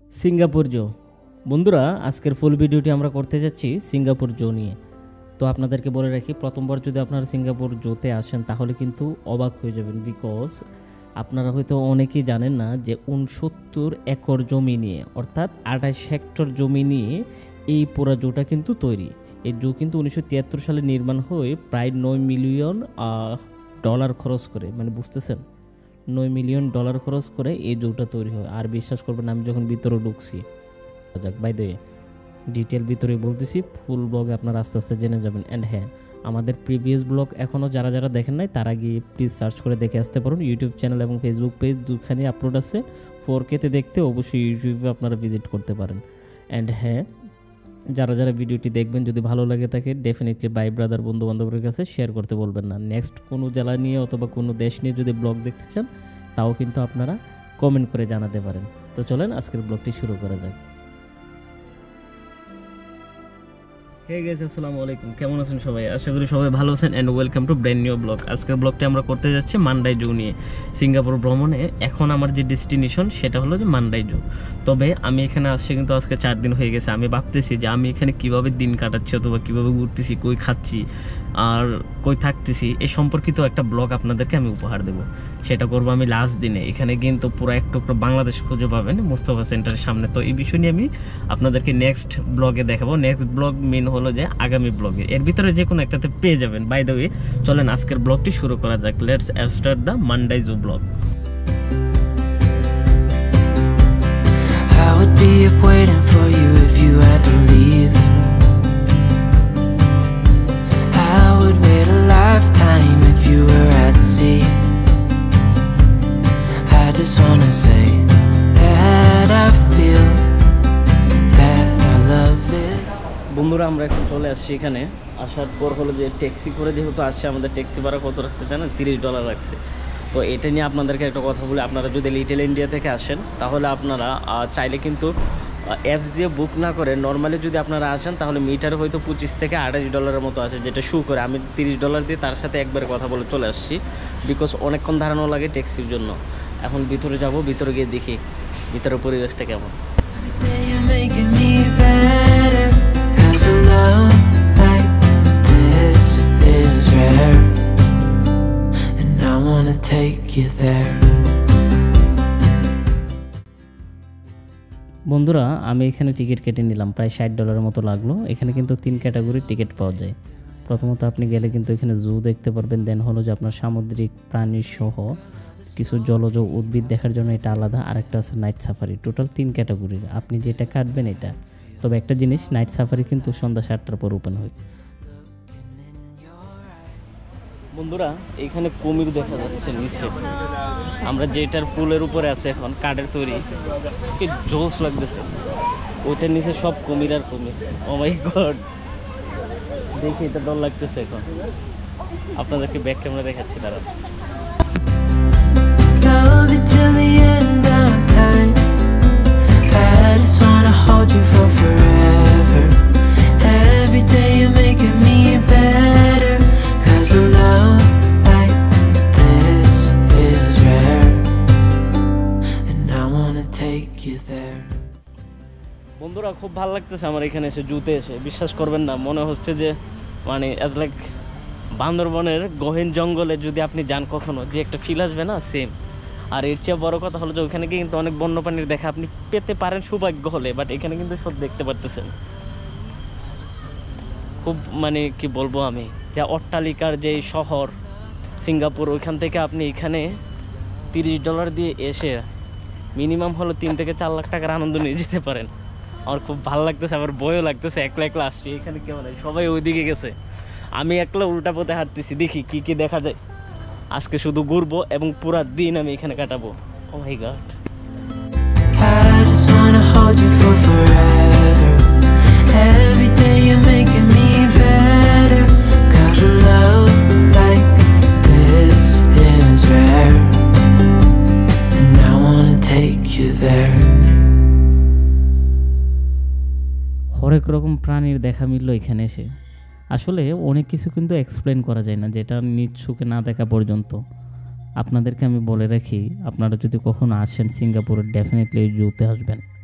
Singapore জো। বন্ধুরা, আজকের ফুল ভিডিওটি আমরা করতে যাচ্ছি সিঙ্গাপুর জো নিয়ে। তো আপনাদেরকে বলে রাখি, প্রথমবার যদি আপনারা সিঙ্গাপুর জোতে আসেন তাহলে কিন্তু অবাক হয়ে যাবেন, বিকজ আপনারা হয়তো অনেকেই জানেন না যে 69 একর জমি নিয়ে, অর্থাৎ 28 হেক্টর জমি নিয়ে এই পুরা জোটা কিন্তু তৈরি। এই জো কিন্তু 1973 সালে নির্মাণ হয়ে প্রায় $9 মিলিয়ন খরচ করে, মানে বুঝতেছেন, $9 মিলিয়ন খরচ করে এই জোটা তৈরি হয়। আর বিশ্বাস করবেন, আমি যখন ভিতরে ঢুকছি, যাক বাই দ্য ওয়ে ডিটেল ভিতরে বলতেছি, ফুল ব্লগে আপনারা আস্তে আস্তে জেনে যাবেন। অ্যান্ড হ্যাঁ, আমাদের প্রিভিয়াস ব্লগ এখনও যারা যারা দেখেন নাই তারা গিয়ে প্লিজ সার্চ করে দেখে আসতে পারেন। ইউটিউব চ্যানেল এবং ফেসবুক পেজ দুখানে আপলোড আছে। 4K-তে দেখতে অবশ্যই ইউটিউবে আপনারা ভিজিট করতে পারেন। অ্যান্ড হ্যাঁ, যারা যারা ভিডিওটি দেখবেন, যদি ভালো লাগে থাকে ডেফিনেটলি বাই ব্রাদার বন্ধু বান্ধবের কাছে শেয়ার করতে বলবেন না। নেক্সট কোনো জেলা নিয়ে অথবা কোনো দেশ নিয়ে যদি ব্লগ দেখতে চান তাও কিন্তু আপনারা কমেন্ট করে জানাতে পারেন। তো চলেন আজকের ব্লগটি শুরু করা যাক। হে গাইস, আসসালামু আলাইকুম, কেমন আছেন সবাই? আশা করি সবাই ভালো আছেন and welcome to brand new vlog. আজকের ব্লগটি আমরা করতে যাচ্ছি মান্ডাই জু নিয়ে। সিঙ্গাপুর ভ্রমণে এখন আমার যে ডেস্টিনেশন সেটা হলো যে মান্ডাই জু। তবে আমি এখানে আসছি কিন্তু আজকে 4 দিন হয়ে গেছে। আমি ভাবতেছি যে আমি এখানে কিভাবে দিন কাটাচ্ছি অথবা কিভাবে ঘুরতেছি, কই খাচ্ছি আর কই থাকতেছি, এ সম্পর্কিত একটা ব্লগ আপনাদেরকে আমি উপহার দেব। সেটা করবো আমি লাস্ট দিনে। এখানে কিন্তু পুরো এক টুকরো বাংলাদেশ খুঁজে পাবেন মুস্তাফা সেন্টারের সামনে। তো এই বিষয় নিয়ে আমি আপনাদেরকে নেক্সট ব্লগে দেখাবো। নেক্সট ব্লগ মেন হলো যে আগামী ব্লগে, এর ভিতরে যে কোনো একটাতে পেয়ে যাবেন। বাই দ্য ওয়ে, চলেন আজকের ব্লগটি শুরু করা যাক। Let's start the Mandai zoo vlog. I would be up waiting for you if you had to leave. I would wait a lifetime if you were at sea. I just wanna say that I feel that I love it. বন্ধুরা, আমরা এখন চলে আসছি এখানে। আসার পর হলো যে ট্যাক্সি করে যেহেতু আসছে, আমাদের ট্যাক্সি ভাড়া কত রাখছে জানেন? $30 রাখছে। তো এটা নিয়ে আপনাদেরকে একটা কথা বলি, আপনারা যদি লিটল ইন্ডিয়া থেকে আসেন তাহলে আপনারা চাইলে কিন্তু অ্যাপস দিয়ে বুক না করে নর্মালি যদি আপনারা আসেন তাহলে মিটারে হয়তো $25 থেকে $28 মতো আছে, যেটা শু করে। আমি $30 দিয়ে তার সাথে একবারে কথা বলে চলে আসছি, বিকজ অনেকক্ষণ দাঁড়ানো লাগে ট্যাক্সির জন্য। এখন ভিতরে যাব, ভিতরে গিয়ে দেখি ভিতরের পরিবেশটা কেমন। বন্ধুরা, আমি এখানে টিকিট কেটে নিলাম, প্রায় $60 মতো লাগলো। এখানে কিন্তু 3 ক্যাটাগরির টিকিট পাওয়া যায়। প্রথমত আপনি গেলে কিন্তু এখানে জু দেখতে পারবেন, দেন হলো যে আপনার সামুদ্রিক প্রাণী সহ কিছু জলজ উদ্ভিদ দেখার জন্য এটা আলাদা, আরেকটা আছে নাইট সাফারি। টোটাল 3 ক্যাটাগরির, আপনি যেটা কাটবেন এটা। তবে একটা জিনিস, নাইট সাফারি কিন্তু সন্ধ্যা 7টার পর ওপেন হয়। বন্ধুরা, এখানে কুমির দেখা যাচ্ছে নিচে। আমরা যেটার পুলের উপরে আছে এখন, কাঠের তৈরি, কি জোস লাগতেছে। ওইটার নিচে সব কুমির আর কুমির। ও মাই গড, দেখি এটা ডর লাগতেছে। এখন আপনাদেরকে ব্যাক ক্যামেরা দেখাচ্ছি, দাঁড়া। বন্ধুরা, খুব ভালো লাগতেছে আমার এখানে এসে, জুতে এসে। বিশ্বাস করবেন না, মনে হচ্ছে যে মানে অ্যাজ লাইক বান্দরবনের গহীন জঙ্গলে যদি আপনি যান কখনো, যে একটা ফিল আসবে না, সেম। আর এর চেয়ে বড় কথা হলো যে ওইখানে গিয়ে কিন্তু অনেক বন্যপ্রাণীর দেখা আপনি পেতে পারেন সৌভাগ্য হলে, বাট এখানে কিন্তু সব দেখতে পারতেছেন। খুব মানে কি বলবো আমি, যে অট্টালিকার যে শহর সিঙ্গাপুর, ওইখান থেকে আপনি এখানে $30 দিয়ে এসে মিনিমাম হলো 3 থেকে 4 লাখ টাকার আনন্দ নিয়ে যেতে পারেন। আমার খুব ভালো লাগতেছে, আবার ভয়ও লাগতেছে। একলা একলা আসছি এখানে, কেমন সবাই ওইদিকে গেছে, আমি একলা উল্টা পথে হাঁটতেছি। দেখি কি কি দেখা যায়। আজকে শুধু ঘুরবো এবং পুরা দিন আমি এখানে কাটাবো। ও মাই গড, হরেক রকম প্রাণীর দেখা মিলল এখানে এসে। আসলে অনেক কিছু কিন্তু এক্সপ্লেন করা যায় না, যেটা নিজ চোখে না দেখা পর্যন্ত। আপনাদেরকে আমি বলে রাখি, আপনারা যদি কখনো আসেন সিঙ্গাপুরে, ডেফিনেটলি জুতে আসবেন।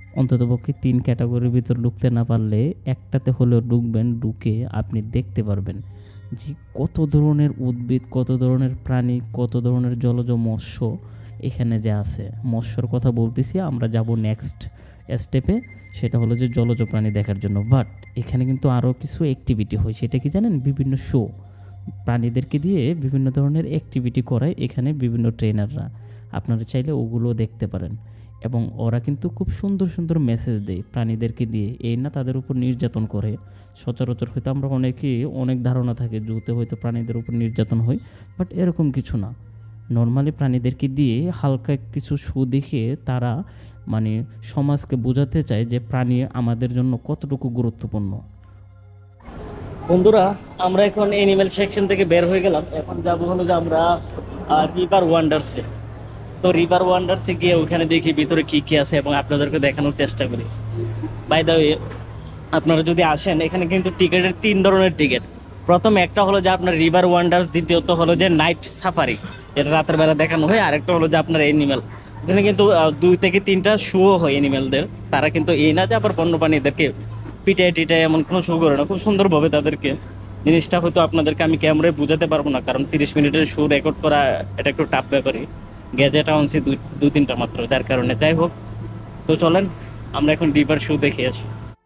অন্ততপক্ষে 3 ক্যাটাগরির ভিতর ঢুকতে না পারলে একটাতে হলেও ঢুকবেন, ঢুকে আপনি দেখতে পারবেন যে কত ধরনের উদ্ভিদ, কত ধরনের প্রাণী, কত ধরনের জলজ মৎস্য এখানে যে আছে। মৎস্যর কথা বলতেছি, আমরা যাব নেক্সট স্টেপে, সেটা হলো যে জলজ প্রাণী দেখার জন্য। বাট এখানে কিন্তু আরও কিছু অ্যাক্টিভিটি হয়, সেটা কি জানেন? বিভিন্ন শো, প্রাণীদেরকে দিয়ে বিভিন্ন ধরনের অ্যাক্টিভিটি করায় এখানে বিভিন্ন ট্রেনাররা, আপনারা চাইলে ওগুলো দেখতে পারেন। এবং ওরা কিন্তু খুব সুন্দর সুন্দর মেসেজ দেয় প্রাণীদেরকে দিয়ে, এই না তাদের উপর নির্যাতন করে। সচরাচর হয়তো আমরা অনেক ধারণা থাকে জুতে হয়তো প্রাণীদের উপর নির্যাতন হয়, বাট এরকম কিছু না। নর্মালি প্রাণীদেরকে দিয়ে হালকা কিছু শো দেখে তারা মানে সমাজকে বোঝাতে চায় যে প্রাণী আমাদের জন্য কতটুকু গুরুত্বপূর্ণ। বন্ধুরা, আমরা এখন অ্যানিমেল সেকশন থেকে বের হয়ে গেলাম। এখন যাবো হলো যে আমরা রিভার ওয়ান্ডার্সে। তো রিভার ওয়ান্ডার্সে গিয়ে ওখানে দেখি ভিতরে কি কি আছে এবং আপনাদেরকে দেখানোর চেষ্টা করি। বাই দ্য ওয়ে, আপনারা যদি আসেন এখানে কিন্তু টিকিটের 3 ধরনের টিকিট। প্রথম একটা হলো যে আপনার রিভার ওয়ান্ডার্স, দ্বিতীয়ত হলো যে নাইট সাফারি, যেটা রাতের বেলা দেখানো হয়, আরেকটা হলো যে আপনার অ্যানিমেল। এখানে কিন্তু 2 থেকে 3টা শো হয় অ্যানিমেলদের। তারা কিন্তু এই না যে আবার বন্যপ্রাণীদেরকে পিটায় টিটায় এমন কোনো শো করে না, খুব সুন্দরভাবে তাদেরকে। জিনিসটা হয়তো আপনাদেরকে আমি ক্যামেরায় বোঝাতে পারবো না, কারণ 30 মিনিটের শো রেকর্ড করা এটা একটু টাফ ব্যাপারই। গ্যাজেট আনছি 2-3টা মাত্র, যার কারণে। যাই হোক, তো চলেন আমরা এখন রিভার শো দেখে আসি।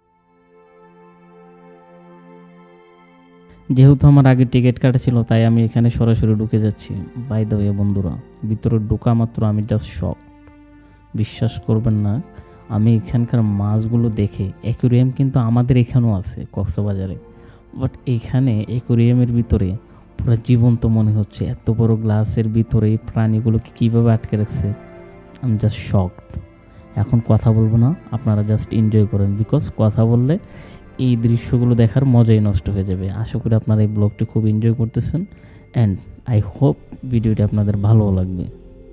যেহেতু আমার আগে টিকিট কাটা ছিল, তাই আমি এখানে সরাসরি ঢুকে যাচ্ছি। বাই দ্য ওয়ে বন্ধুরা, ভিতরে ঢোকা মাত্র আমি জাস্ট শক, বিশ্বাস করবেন না। আমি এখানকার মাছগুলো দেখে, অ্যাকুরিয়াম কিন্তু আমাদের এখানেও আছে কক্সবাজারে, বাট এইখানে অ্যাকুরিয়ামের ভিতরে পুরো জীবন্ত মনে হচ্ছে। এত বড় গ্লাসের ভিতরে এই প্রাণীগুলোকে কীভাবে আটকে রাখছে, আমি জাস্ট শকড। এখন কথা বলবো না, আপনারা জাস্ট এনজয় করেন, বিকজ কথা বললে এই দৃশ্যগুলো দেখার মজাই নষ্ট হয়ে যাবে। আশা করি আপনারা এই ব্লগটি খুব এনজয় করতেছেন, অ্যান্ড আই হোপ ভিডিওটি আপনাদের ভালো লাগবে।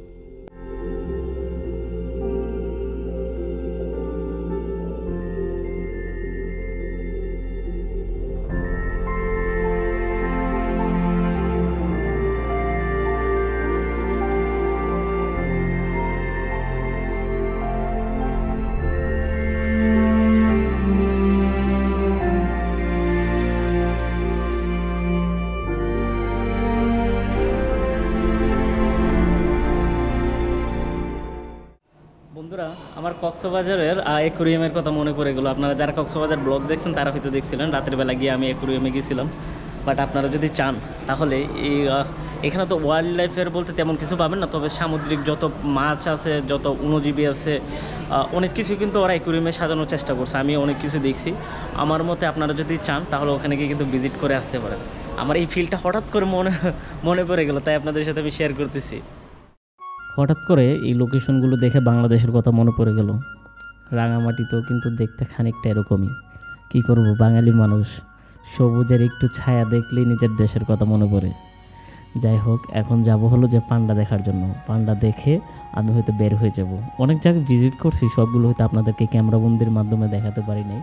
বন্ধুরা, আমার কক্সবাজারের অ্যাকুরিয়ামের কথা মনে পড়ে গেলো। আপনারা যারা কক্সবাজার ব্লগ দেখছেন তারা হয়তো দেখছিলেন, রাতের বেলা গিয়ে আমি অ্যাকুরিয়ামে গিয়েছিলাম। বাট আপনারা যদি চান তাহলে এখানে তো ওয়াইল্ড লাইফের বলতে তেমন কিছু পাবেন না, তবে সামুদ্রিক যত মাছ আছে, যত অণুজীবী আছে, অনেক কিছু কিন্তু ওরা অ্যাকুরিয়ামে সাজানোর চেষ্টা করছে। আমি অনেক কিছু দেখছি। আমার মতে আপনারা যদি চান তাহলে ওখানে গিয়ে কিন্তু ভিজিট করে আসতে পারেন। আমার এই ফিলটা হঠাৎ করে মনে পড়ে গেলো, তাই আপনাদের সাথে আমি শেয়ার করতেছি। হঠাৎ করে এই লোকেশনগুলো দেখে বাংলাদেশের কথা মনে পড়ে গেল। রাঙামাটি তো কিন্তু দেখতে খানিকটা এরকমই। কী করব, বাঙালি মানুষ, সবুজের একটু ছায়া দেখলেই নিজের দেশের কথা মনে পড়ে। যাই হোক, এখন যাব হলো যে পান্ডা দেখার জন্য। পান্ডা দেখে আমি হয়তো বের হয়ে যাব। অনেক জায়গায় ভিজিট করছি, সবগুলো হয়তো আপনাদেরকে ক্যামেরাবন্দির মাধ্যমে দেখাতে পারি নাই।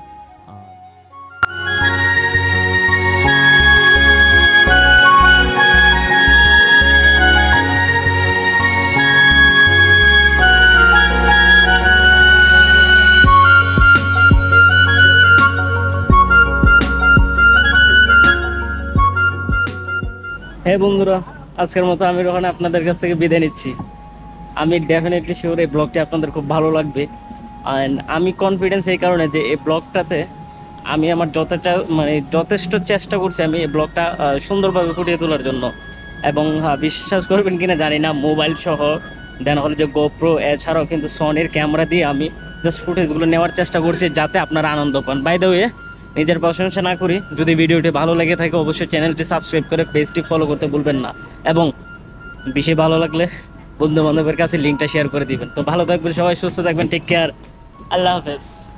হ্যাঁ বন্ধুরা, আজকের মতো আমি রোহান আপনাদের কাছ থেকে বিদায় নিচ্ছি। আমি ডেফিনেটলি শিওর এই ব্লগটি আপনাদের খুব ভালো লাগবে। অ্যান্ড আমি কনফিডেন্স এই কারণে যে এই ব্লগটাতে আমি আমার যথেষ্ট চেষ্টা করছি আমি এই ব্লগটা সুন্দরভাবে ফুটিয়ে তোলার জন্য। এবং বিশ্বাস করবেন কিনা জানি না, মোবাইল সহ দেন হলো যে গোপ্রো, এছাড়াও কিন্তু সনির ক্যামেরা দিয়ে আমি জাস্ট ফুটেজগুলো নেওয়ার চেষ্টা করছি যাতে আপনারা আনন্দ পান। বাই দ্য ওয়ে, নিজের প্রশংসা না করি, যদি ভিডিওটি ভালো লেগে থাকে অবশ্যই চ্যানেলটি সাবস্ক্রাইব করে পেজটি ফলো করতে ভুলবেন না। এবং বেশি ভালো লাগলে বন্ধু বান্ধবের কাছে লিঙ্কটা শেয়ার করে দিবেন। তো ভালো থাকবেন সবাই, সুস্থ থাকবেন, টেক কেয়ার, আল্লাহ হাফেজ।